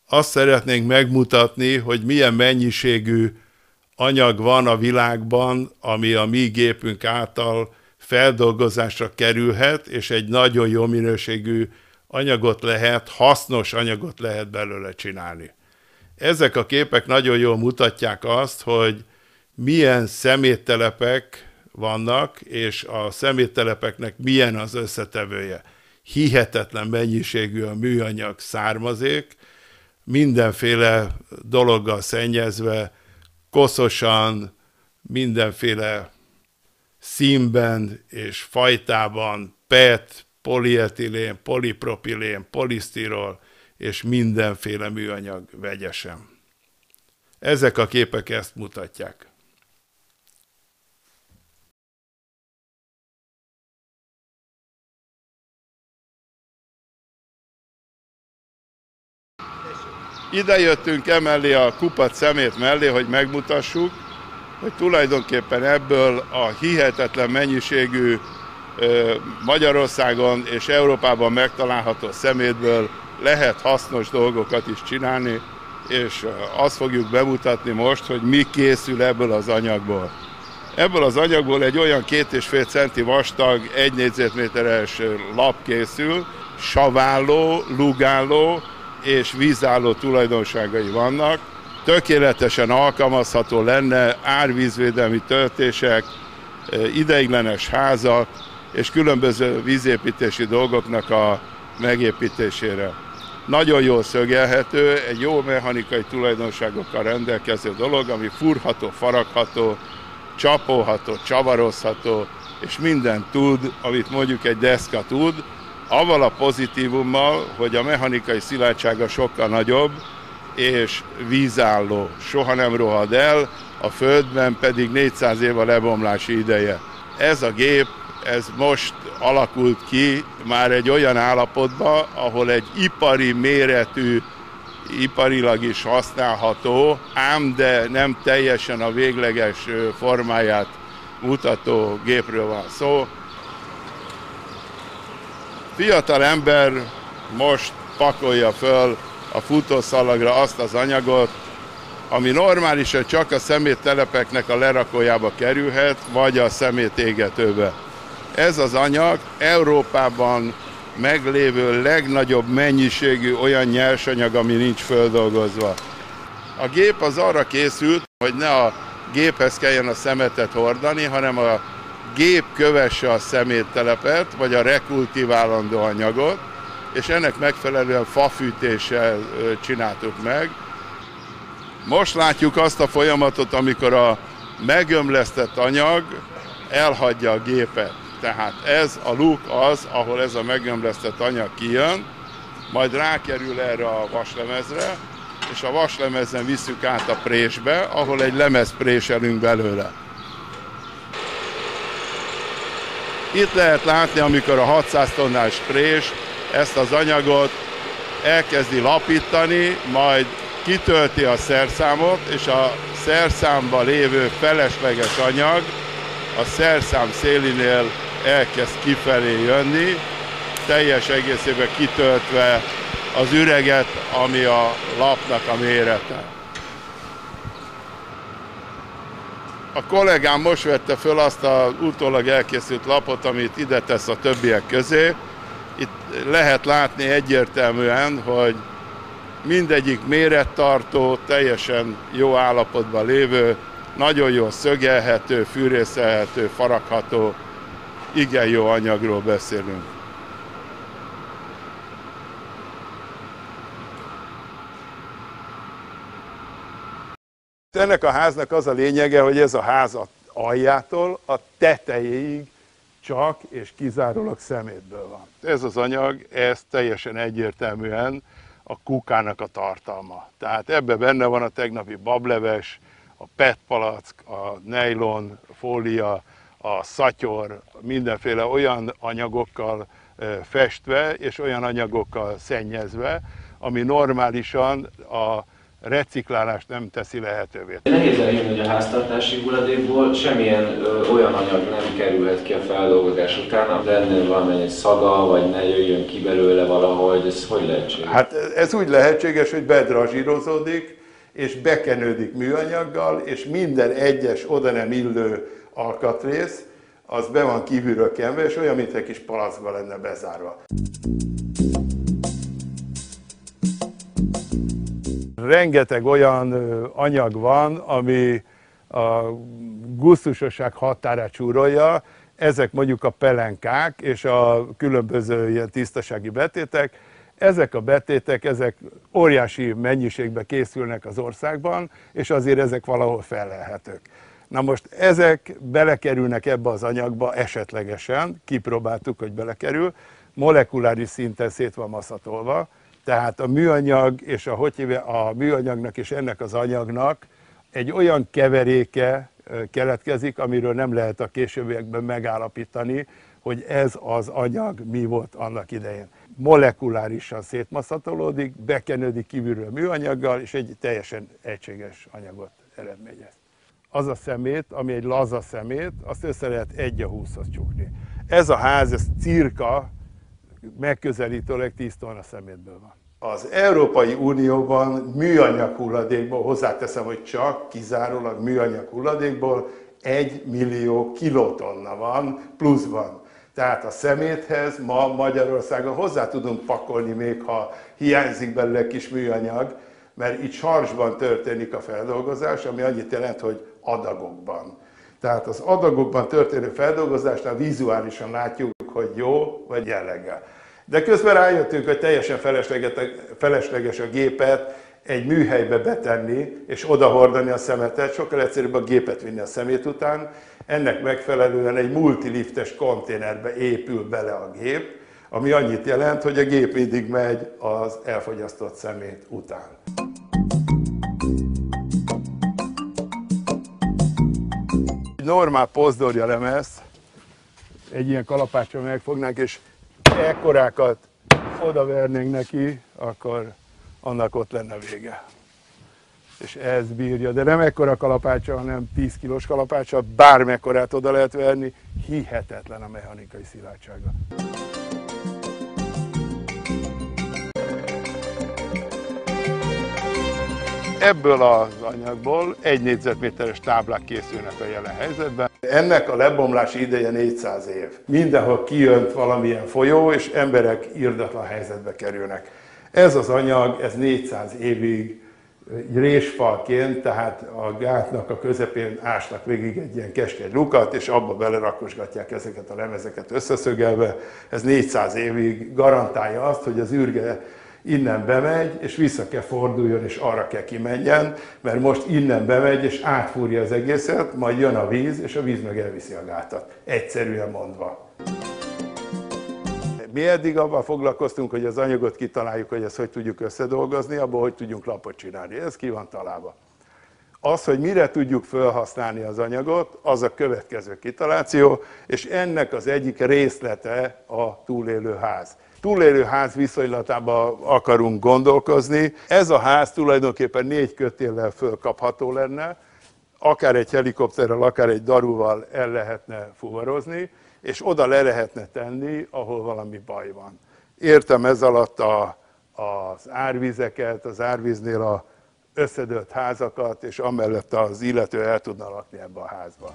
Azt szeretnénk megmutatni, hogy milyen mennyiségű anyag van a világban, ami a mi gépünk által feldolgozásra kerülhet, és egy nagyon jó minőségű anyagot lehet, hasznos anyagot lehet belőle csinálni. Ezek a képek nagyon jól mutatják azt, hogy milyen szeméttelepek vannak, és a szeméttelepeknek milyen az összetevője. Hihetetlen mennyiségű a műanyag származék, mindenféle dologgal szennyezve, koszosan, mindenféle színben és fajtában, PET, polietilén, polipropilén, polisztirol és mindenféle műanyag vegyesen. Ezek a képek ezt mutatják. Ide jöttünk emellé a kupac szemét mellé, hogy megmutassuk, hogy tulajdonképpen ebből a hihetetlen mennyiségű Magyarországon és Európában megtalálható szemétből lehet hasznos dolgokat is csinálni, és azt fogjuk bemutatni most, hogy mi készül ebből az anyagból. Ebből az anyagból egy olyan 2,5 centi vastag, 1 négyzetméteres lap készül, saválló, lugálló és vízálló tulajdonságai vannak. Tökéletesen alkalmazható lenne árvízvédelmi töltések, ideiglenes házak és különböző vízépítési dolgoknak a megépítésére. Nagyon jól szögelhető, egy jó mechanikai tulajdonságokkal rendelkező dolog, ami fúrható, faragható, csapolható, csavarozható, és mindent tud, amit mondjuk egy deszka tud, avval a pozitívummal, hogy a mechanikai szilárdsága sokkal nagyobb, és vízálló, soha nem rohad el, a földben pedig 400 év a lebomlási ideje. Ez a gép, ez most alakult ki már egy olyan állapotba, ahol egy ipari méretű, iparilag is használható, ám de nem teljesen a végleges formáját mutató gépről van szó. Fiatal ember most pakolja föl a futószalagra azt az anyagot, ami normálisan csak a szeméttelepeknek a lerakójába kerülhet, vagy a szemétégetőbe. Ez az anyag Európában meglévő legnagyobb mennyiségű olyan nyersanyag, ami nincs földolgozva. A gép az arra készült, hogy ne a géphez kelljen a szemetet hordani, hanem a gép kövesse a szeméttelepet, vagy a rekultiválandó anyagot, és ennek megfelelően fafűtéssel csináltuk meg. Most látjuk azt a folyamatot, amikor a megömlesztett anyag elhagyja a gépet. Tehát ez a luk az, ahol ez a megömlesztett anyag kijön, majd rákerül erre a vaslemezre, és a vaslemezen visszük át a présbe, ahol egy lemez préselünk belőle. Itt lehet látni, amikor a 600 tonnás prés ezt az anyagot elkezdi lapítani, majd kitölti a szerszámot, és a szerszámban lévő felesleges anyag a szerszám szélinél elkezd kifelé jönni, teljes egészében kitöltve az üreget, ami a lapnak a mérete. A kollégám most vette föl azt az utólag elkészült lapot, amit ide tesz a többiek közé. Itt lehet látni egyértelműen, hogy mindegyik mérettartó, teljesen jó állapotban lévő, nagyon jól szögelhető, fűrészelhető, faragható, igen jó anyagról beszélünk. Ennek a háznak az a lényege, hogy ez a ház a aljától a tetejéig csak és kizárólag szemétből van. Ez az anyag, ez teljesen egyértelműen a kukának a tartalma. Tehát ebben benne van a tegnapi bableves, a PET palack, a nejlon, fólia, a szatyor, mindenféle olyan anyagokkal festve és olyan anyagokkal szennyezve, ami normálisan a reciklálást nem teszi lehetővé. Nehéz elhinni, hogy a háztartási hulladékból semmilyen olyan anyag nem kerülhet ki a feldolgozás után, de ennél valamennyi szaga, vagy ne jöjjön ki belőle valahogy, ez hogy lehetséges? Hát ez úgy lehetséges, hogy bedrazsírozódik, és bekenődik műanyaggal, és minden egyes oda nem illő alkatrész, az be van kívülről kenve, és olyan, mint egy kis palackba lenne bezárva. Rengeteg olyan anyag van, ami a gusztusosság határát súrolja, ezek mondjuk a pelenkák és a különböző ilyen tisztasági betétek. Ezek a betétek, ezek óriási mennyiségben készülnek az országban, és azért ezek valahol fellelhetők. Na most ezek belekerülnek ebbe az anyagba esetlegesen, kipróbáltuk, hogy belekerül, molekuláris szinten szét van maszatolva, tehát a műanyag és a műanyagnak és ennek az anyagnak egy olyan keveréke keletkezik, amiről nem lehet a későbbiekben megállapítani, hogy ez az anyag mi volt annak idején. Molekulárisan szétmaszatolódik, bekenődik kívülről műanyaggal, és egy teljesen egységes anyagot eredményez. Az a szemét, ami egy laza szemét, azt össze lehet 1:20-hoz csukni. Ez a ház, ez cirka megközelítőleg 10 tonna szemétből van. Az Európai Unióban műanyag hulladékból, hozzáteszem, hogy csak kizárólag műanyag hulladékból 1 millió kilotonna van, pluszban. Tehát a szeméthez ma Magyarországon hozzá tudunk pakolni, még ha hiányzik belőle kis műanyag, mert itt sarsban történik a feldolgozás, ami annyit jelent, hogy adagokban. Tehát az adagokban történő feldolgozásnál vizuálisan látjuk, hogy jó vagy jelleggel. De közben rájöttünk, hogy teljesen felesleges a gépet egy műhelybe betenni és odahordani a szemetet, sokkal egyszerűbb a gépet vinni a szemét után. Ennek megfelelően egy multiliftes konténerbe épül bele a gép, ami annyit jelent, hogy a gép mindig megy az elfogyasztott szemét után. Egy normál pozdorja lemez, egy ilyen kalapáccsal megfognánk, és ekkorákat odavernénk neki, akkor annak ott lenne vége. És ez bírja, de nem ekkora kalapáccsal, hanem 10 kilós kalapáccsal, bármekkorát oda lehet verni, hihetetlen a mechanikai szilárdsága. Ebből az anyagból 1 négyzetméteres táblák készülnek a jelen helyzetben. Ennek a lebomlási ideje 400 év. Mindenhol kijönt valamilyen folyó, és emberek irdatlan helyzetbe kerülnek. Ez az anyag, ez 400 évig résfalként, tehát a gátnak a közepén ásnak végig egy ilyen keskeny lukat, és abba belerakosgatják ezeket a lemezeket összeszögelve. Ez 400 évig garantálja azt, hogy az űrge innen bemegy, és vissza kell forduljon, és arra kell kimenjen, mert most innen bemegy, és átfúrja az egészet, majd jön a víz, és a víz meg elviszi a gátat. Egyszerűen mondva. Mi eddig abban foglalkoztunk, hogy az anyagot kitaláljuk, hogy ezt hogy tudjuk összedolgozni, abból hogy tudjunk lapot csinálni. Ez ki van találva. Az, hogy mire tudjuk felhasználni az anyagot, az a következő kitaláció, és ennek az egyik részlete a túlélő ház. Túlélő ház viszonylatában akarunk gondolkozni. Ez a ház tulajdonképpen 4 kötéllel fölkapható lenne, akár egy helikopterrel, akár egy daruval el lehetne fuvarozni, és oda le lehetne tenni, ahol valami baj van. Értem ez alatt az árvizeket, az árvíznél az összedőlt házakat, és amellett az illető el tudna lakni ebbe a házba.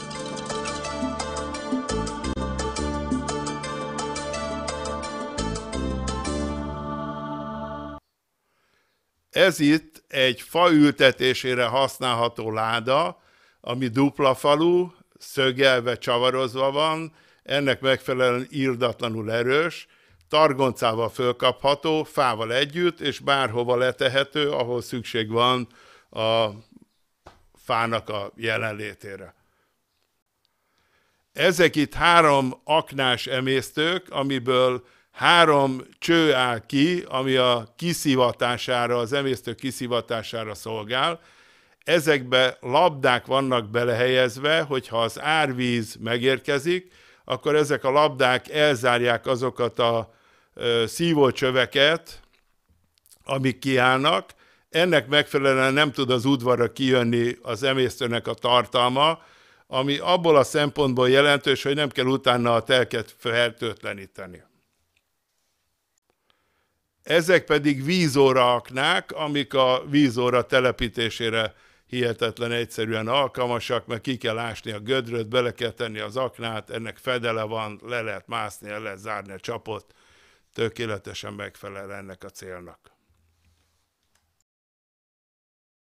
Ez itt egy fa ültetésére használható láda, ami dupla falú, szögelve, csavarozva van, ennek megfelelően irdatlanul erős, targoncával fölkapható, fával együtt, és bárhova letehető, ahol szükség van a fának a jelenlétére. Ezek itt 3 aknás emésztők, amiből 3 cső áll ki, ami a kiszívatására, az emésztő kiszívatására szolgál. Ezekbe labdák vannak belehelyezve, hogyha az árvíz megérkezik, akkor ezek a labdák elzárják azokat a szívócsöveket, amik kiállnak. ennek megfelelően nem tud az udvarra kijönni az emésztőnek a tartalma, ami abból a szempontból jelentős, hogy nem kell utána a telket fertőtleníteni. Ezek pedig vízóraaknák, amik a vízóra telepítésére hihetetlen egyszerűen alkalmasak, mert ki kell ásni a gödröt, bele kell tenni az aknát, ennek fedele van, le lehet mászni, el lehet zárni a csapot, tökéletesen megfelel ennek a célnak.